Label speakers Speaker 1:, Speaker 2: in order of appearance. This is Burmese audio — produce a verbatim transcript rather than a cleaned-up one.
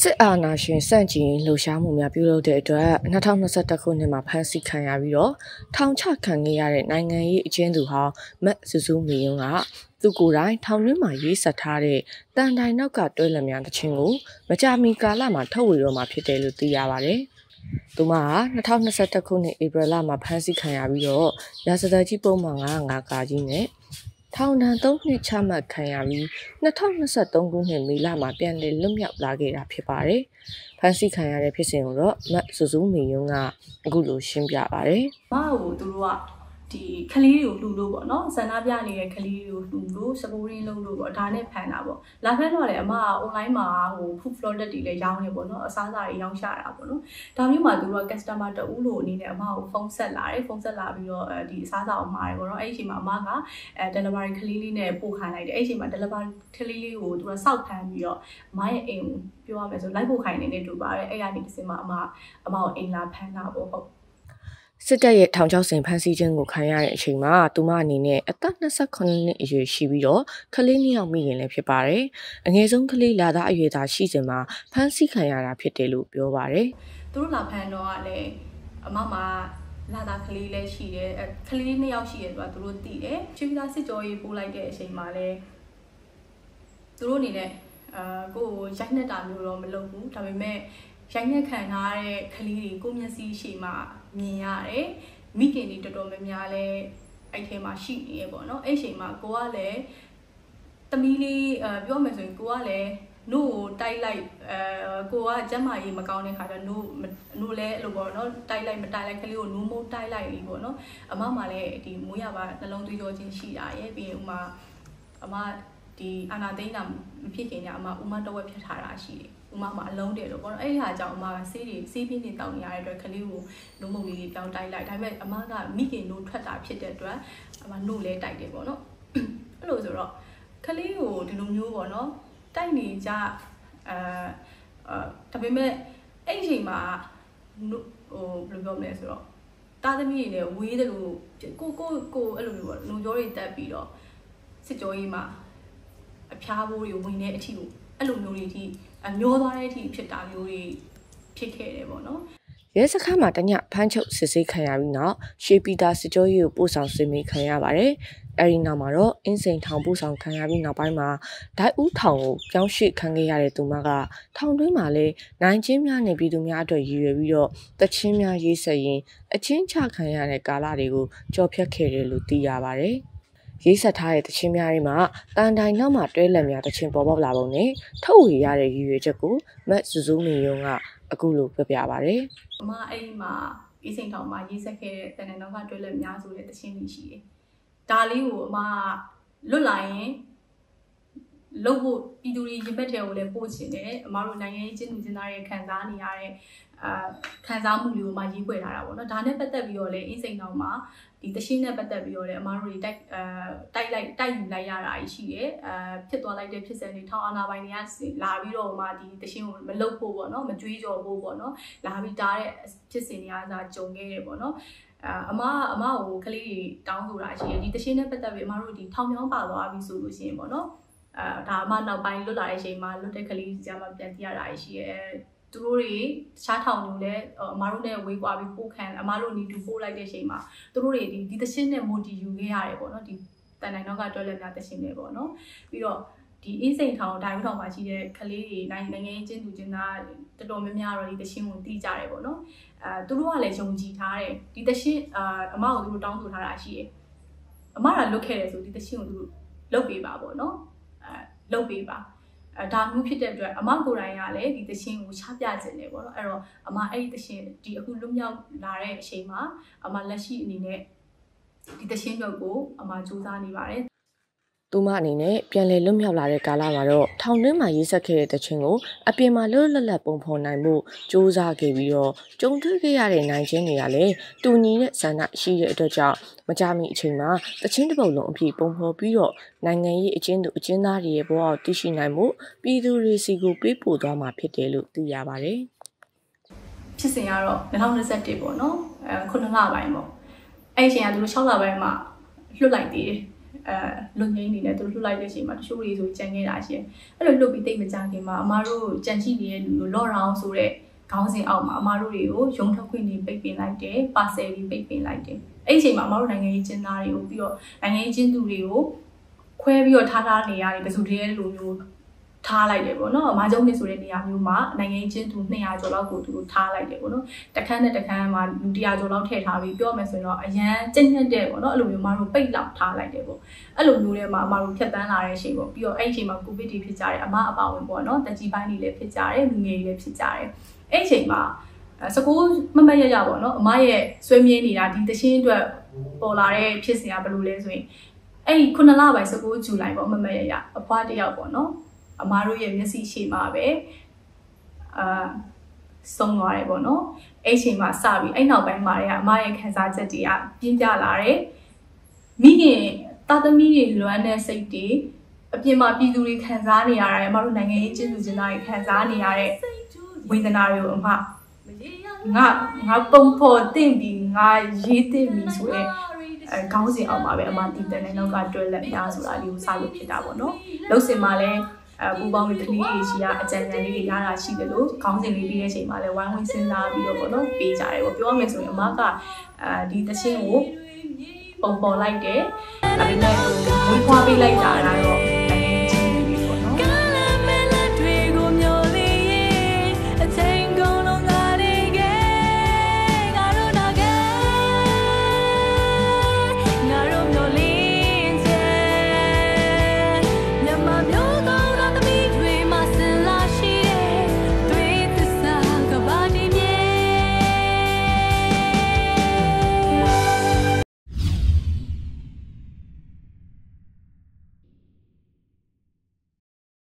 Speaker 1: စစ်အာဏာရှင်စန့်ကျင်လှုပ်ရှားမှုများပြုလုပ်တဲ့အတွက်၂၀၂၁ခုနှစ်မှာဖမ်းဆီးခံရပြီးတော့ထောင်ချခံခဲ့ရတဲ့နိုင်ငံရေးအကျဉ်းသူဟောင်းမတ်စုစုမေယွန်းကသူကိုယ်တိုင်ထောင်တွင်းမှာရေးဆက်ထားတဲ့တန်တိုင်နောက်ကတွဲလက်များတခြင်းကိုမကြာမီကာလမှာထုတ်ဝေတော့မှာဖြစ်တယ်လို့သိရပါတယ်။သူမဟာ၂၀၂၁ခုနှစ်ဧပြီလမှာဖမ်းဆီးခံရပြီးတော့ရာဇသတ်ကြီးပုံမှန်၅၀၅ကာကြီးနဲ့ထောင်ဒဏ်သုံးနှစ်ချမှတ်ခံရပြီး၂၀၂၃ခုနှစ်မေလမှာပြန်လည်လွတ်မြောက်လာခဲ့တာဖြစ်ပါတယ်။ဖမ်းဆီးခံရတဲ့ဖြစ်စဉ်ကိုတော့မတ်စုစုမေယွန်းကအခုလိုရှင်းပြပါတယ်
Speaker 2: ။မကိုသူတို့ကဒီကလေးတွေကိုလှူလို့ပေါ့နော်ဆန္ဒပြနေတဲ့ကလေးတွေကိုလှူလို့စပိုးရင်းလုပ်လို့ပေါ့ဒါနဲ့ဖန်တာပေါ့လာဖန်တော့လေအမက online မှာဟို food flooded တွေလည်းရောင်းနေပေါ့နော်အစားအစာတွေရောင်းချတာပေါ့နော်ဒါမျိုးမှာသူတို့က customer တဦးလို့အနေနဲ့အမကိုဖုန်းဆက်လာတယ်ဖုန်းဆက်လာပြီးတော့ဒီအစားအစာကိုမှာတယ်ပေါ့နော်အဲ့ဒီအချိန်မှာအမကအဲ delivery ကလေးလေးနဲ့ပို့ခိုင်းလိုက်တယ်အဲ့ဒီအချိန်မှာ delivery ကလေးလေးကိုသူကစောက်ဖမ်းပြီးတော့အမရဲ့အိမ်ကိုပြောရမယ်ဆိုလိုက်ပို့ခိုင်းနေတယ်တူပါတယ်အဲ့ရနေတစ်စင်မှာအမအမကိုအိမ်လာဖမ်းတာပေါ့ဟုတ်
Speaker 1: စစ်တပ်ရဲ့ထောင်ချောက်ဆင်ဖမ်းဆီးခြင်းကိုခံရတဲ့အချိန်မှာသူမအနေနဲ့အသက်၂၈နှစ်အရွယ်ရှိပြီးတော့ကလေးနှစ်ယောက်မိခင်လည်းဖြစ်ပါတယ်။အငယ်ဆုံးကလေးလာသားအရွယ်သားရှိစဉ်မှာဖမ်းဆီးခံရတာဖြစ်တယ်လို့ပြောပါတယ်
Speaker 2: ။သူတို့လာဖမ်းတော့ကလည်းအမမလာသားကလေးလည်းရှိတယ်။ကလေးနှစ်ယောက်ရှိတယ်ဆိုတာသူတို့သိတယ်။ချီဗီလာစစ်ကြောရေးပို့လိုက်တဲ့အချိန်မှာလည်းသူတို့အနေနဲ့အာကိုယ်ရိုက်နှက်တာမျိုးတော့မလုပ်ဘူး။ဒါပေမဲ့ရိုက်နှက်ခံထားတဲ့ကလေးတွေကိုမျက်စိရှိမှမြင်ရတယ်မိခင်တွေတော်တော်များများလဲအဲ့ထဲမှာရှိနေရပေါ့နော်အဲ့ချိန်မှာကိုကလည်းတမီးလေးအဲပြောမယ်ဆိုရင်ကိုကလည်းနို့ကိုတိုက်လိုက်အဲကိုကကျမ်းမာရေးမကောင်းတဲ့ခါကျနို့နို့လဲအဲ့လိုပေါ့နော်တိုက်လိုက်မတိုက်လိုက်ကလေးကိုနိုးမိုးတိုက်လိုက်လीပေါ့နော်အမမလည်းဒီမွေးရပါနှလုံးသွေးကြောချင်းရှိတာရဲ့ပြီးရင်ဥမာအမဒီအာနာသိန်းတာမဖြစ်ခင်ညအမဥမတဝက်ဖြတ်ထားတာရှိတယ်ဥမမှာအလုံးတယ်လို့ပေါ့နော်အဲ့ဒီဟာကြောင့်အမကဆေးတွေဆေးပြင်းနေတောင်းနေရတဲ့အတွက်ကလေးကိုနိုးမုံလေးပြောင်းတိုက်လိုက်ဒါပေမဲ့အမကမိခင်နိုးထွက်တာဖြစ်တဲ့အတွက်အမနိုးလဲတိုက်တယ်ပေါ့နော်အဲ့လိုဆိုတော့ကလေးကိုဒီလိုမျိုးပေါ့နော်တိုက်နေကြအဲအာဒါပေမဲ့အဲ့ဒီချိန်မှာဟိုဘယ်လိုပြောမလဲဆိုတော့တာသမီးတွေလည်းဝေးတယ်လို့ကိုကိုကိုအဲ့လိုမျိုးပေါ့လုံကြောတွေတက်ပြီးတော့စစ်ကြောရေးမှာအဖျားဘိုးတွေဝင်တဲ့အထီကိုအဲ့လိုမျိုးတွေဒီအမျောသွားတဲ့အထိဖြစ်တာမျိုးတွေဖြစ်ခဲ့တယ်ပေါ့နော်
Speaker 1: ရဲစခန်းမှာတညဖမ်းချုပ်စစ်ဆေးခံရပြီးနောက်ရွှေပြည်သာစစ်ကြောရေးကိုပို့ဆောင်စစ်မေးခံရပါတယ်။အဲဒီနောက်မှာတော့အင်းစိန်ထောင်ပို့ဆောင်ခံရပြီးနောက်ပိုင်းမှာဒိုက်ဦးထောင်ကိုပြောင်းရွှေ့ခံခဲ့ရတဲ့သူမကထောင်တွင်းမှာလည်းနိုင်ချင်းများနေပြည်သူများအတွက်ရည်ရွယ်ပြီးတော့တချင်းများရေးဆက်ရင်အချင်းချခံရတဲ့ကာလတွေကိုကြော်ဖြတ်ခဲ့တယ်လို့သိရပါတယ်။ရေးဆက်ထားတဲ့တခြင်းများတွေမှာတန်တိုင်နောက်မှာတွဲလက်များတခြင်းပေါ်ပေါက်လာပုံနဲ့ထုတ်ဝေရတဲ့ရည်ရွယ်ချက်ကိုမတ်စုစုမေယွန်းကအခုလိုပြပြပါဗျ
Speaker 2: ။အမအဲ့ဒီမှာအေးစိန်ထောင်မှာရေးဆက်ခဲ့တဲ့တန်တိုင်နောက်ကတွဲလက်များဆိုတဲ့တခြင်းတွေရှိတယ်။ဒါလေးကိုအမလွတ်လာရင်လုပ်ဖို့ပြည်သူတွေရင်ဘတ်တွေကိုလည်းပို့ချင်တယ်။အမတို့နိုင်ငံရေးကျင်းသူကျင်းသားတွေခံစားနေရတဲ့အာခံစားမှုတွေကိုမှရေးဖွဲ့ထားတာပေါ့နော်။ဒါနဲ့ပတ်သက်ပြီးတော့လည်းအေးစိန်ထောင်မှာဒီတရှင်းနဲ့ပတ်သက်ပြီးတော့လည်းအမားတို့တွေတိုက်အဲတိုက်လိုက်တိုက်ယူလိုက်ရတာရှိတယ်အဲဖြစ်သွားလိုက်တဲ့ဖြစ်စဉ်တွေထောင်အာဏာပိုင်တွေကလာပြီးတော့မှဒီတရှင်းကိုမလုတ်ဖို့ပေါ့နော်မကြွေးကြော်ဖို့ပေါ့နော်လာပြီးတားတဲ့ဖြစ်စဉ်တွေကသာကြုံခဲ့တယ်ပေါ့နော်အဲအမအမကိုကလေးတွေတောင်းဆိုတာရှိတယ်ဒီတရှင်းနဲ့ပတ်သက်ပြီးအမတို့ဒီထောင်မြောင်းပါသွားပြီဆိုလို့ရှိရင်ပေါ့နော်အဲဒါအမနောက်ပိုင်းလွတ်လာတဲ့အချိန်မှာလွတ်တဲ့ကလေးကြီးမှပြန်ပြရတာရှိတယ်သူတို့တွေတခြားထောင်တွေလည်းအမားတို့နဲ့ဝေးကွာပြီးပို့ခံအမားတို့နီတူပို့လိုက်တဲ့အချိန်မှာသူတို့တွေဒီဒီသရှင်နဲ့မွန်တီယူခဲ့ရတယ်ပေါ့နော်ဒီတန်တိုင်နောက်ကတွဲလက်များသရှင်တွေပေါ့နော်ပြီးတော့ဒီအင်းစိန်ထောင်ဒိုင်ထောင်မှာရှိတဲ့ကလေးတွေနိုင်ငံနိုင်ငံချင်းကျင်းသူချင်းသားတော်တော်များများတော့ဒီသရှင်ကိုတီးကြတယ်ပေါ့နော်အဲသူတို့ကလည်းယုံကြည်ထားတယ်ဒီသရှင်အာအမကိုသူတို့တောင်းဆိုထားတာရှိတယ်အမကလွတ်ခဲ့တယ်ဆိုဒီသရှင်ကိုသူတို့လုတ်ပေးပါပေါ့နော်အဲလုတ်ပေးပါအဲဒါမျိုးဖြစ်တဲ့အတွက်အမကိုယ်တိုင်ကလည်းဒီသရှင်ကိုချပြခြင်းတယ်ပေါ့နော်အဲ့တော့အမအဲ့ဒီသရှင်ဒီအခုလွတ်မြောက်လာတဲ့အချိန်မှာအမလက်ရှိအနေနဲ့ဒီသရှင်မျိုးကိုအမစူးစမ်းနေပါတယ်
Speaker 1: သူမအနေနဲ့ပြန်လည်လွတ်မြောက်လာတဲ့ကာလမှာတော့ထောင်တွင်းမှာရေးဆက်ခဲ့တဲ့တခြင်းကိုအပြင်မှာလွတ်လပ်လပ်ပုံဖော်နိုင်မှုစ조사ခဲ့ပြီးတော့ကြုံတွေ့ခဲ့ရတဲ့နိုင်ချင်းတွေကလည်းတူညီတဲ့ဆန္ဒရှိတဲ့အတွက်ကြောင့်မကြမီအချိန်မှာတခြင်းတစ်ပုတ်လုံးအဖြစ်ပုံဖော်ပြီးတော့နိုင်ငံရေးအကျဉ်းသူအကျဉ်းသားတွေရဲ့ဘဝကိုသိရှိနိုင်မှုပြည်သူတွေစီကိုပေးပို့သွားမှာဖြစ်တယ်လို့သိရပါတယ်
Speaker 2: ။ဖြစ်စဉ်ကတော့၂၀၂၁ပေါ့နော်အဲခုနှစ်လပိုင်းပေါ့အဲ့အချိန်ကသူတို့၆လပိုင်းမှာလွတ်လိုက်သေးတယ်လွတ်ငိမ့်နေတယ်သူတို့လွတ်လိုက်တဲ့အချိန်မှာတချို့တွေဆိုကြံခဲ့တာရှိတယ်အဲ့လိုလွတ်ပြီးတိတ်မကြခင်မှာအမားတို့ကြံရှိနေတဲ့လူတို့လော့ရောင်းဆိုတဲ့ခေါင်းစဉ်အောက်မှာအမားတို့တွေကိုရုံထွက်ခွင့်တွေပိတ်ပင်လိုက်တယ်ပါဆယ်တွေပိတ်ပင်လိုက်တယ်အဲ့ဒီအချိန်မှာအမားတို့နိုင်ငံရေးကျင်းသားတွေကိုပြီးတော့နိုင်ငံရေးကျင်းသူတွေကိုခွဲပြီးတော့ထားထားနေရတယ်ဘယ်သူတည်းလိုမျိုးထားလိုက်တယ်ပေါ့နော်အမားကျုံနေဆိုတဲ့နေရာမျိုးမှာနိုင်ငံရေးကျင်းသူနှစ်ရာကျော်လောက်ကိုသူတို့ထားလိုက်တယ်ပေါ့နော်တခန်းနဲ့တခန်းမှာလူတရာကျော်လောက်ထည့်ထားပြီးပြောမယ်ဆိုရင်တော့အရန်ကျဉ်းညက်တဲ့ပေါ့နော်အဲ့လိုမျိုးအမားတို့ပိတ်လောက်ထားလိုက်တယ်ပေါ့အဲ့လိုမျိုးတွေမှာအမားတို့ဖြတ်တန်းလာတဲ့အချိန်ပေါ့ပြီးတော့အဲ့ဒီအချိန်မှာကိုဗစ်တွေဖြစ်ကြတယ်အမအပါဝင်ပေါ့နော်တက်ကြီးပိုင်းတွေလည်းဖြစ်ကြတယ်လူငယ်တွေလည်းဖြစ်ကြတယ်အဲ့ဒီအချိန်မှာစကူမမရရပေါ့နော်အမရဲ့ဆွေးမြင်းနေတာဒီတချင်းအတွက်ပေါ်လာတဲ့ဖြစ်စဉ်ကဘယ်လိုလဲဆိုရင်အဲ့ဒီခုနှစ်လပိုင်းစကူဇူလိုင်ပေါ့မမရရအဖွားတယောက်ပေါ့နော်အမားတို့ရဲ့မျက်စိရှိမှာပဲအာဆုံးသွားတယ်ပေါ့နော်အဲ့ချိန်မှာစပြီးအဲ့နောက်ပိုင်းမှာလည်းအမရဲ့ခံစားချက်တွေကပြင်းပြလာတယ်မိခင်တာသမီတွေလွမ်းတဲ့စိတ်တွေအပြင်မှာပြည်သူတွေခံစားနေရတာအမတို့နိုင်ငံရေးကျင်းသူကျင်းသားတွေခံစားနေရတဲ့ဝေဒနာတွေကိုအမငါငါပုံဖော်တင်ပြီးငါရေးတင်ပြီးဆိုရဲအဲခေါင်းစဉ်အောင်ပါပဲအမတီးတဲ့နောက်ကတွဲလက်များဆိုတာဒီကိုစလို့ဖြစ်တာပေါ့နော်လှုပ်စင်မှာလည်းအပူပေါင်းလေးကလေးတွေရှိရအကြံဉာဏ်လေးတွေရတာရှိတယ်လို့ခေါင်းစဉ်လေးပြီးတဲ့အချိန်မှာလည်းဝိုင်းဝန်းစဉ်းစားပြီးတော့ပေါ့နော်ပေးကြတယ်ပေါ့ပြောရမယ်ဆိုရင်အမကအဲဒီသချင်းကိုပုံပေါ်လိုက်တယ်ဒါပေမဲ့ဟိုဝေးခွာပေးလိုက်တာတော့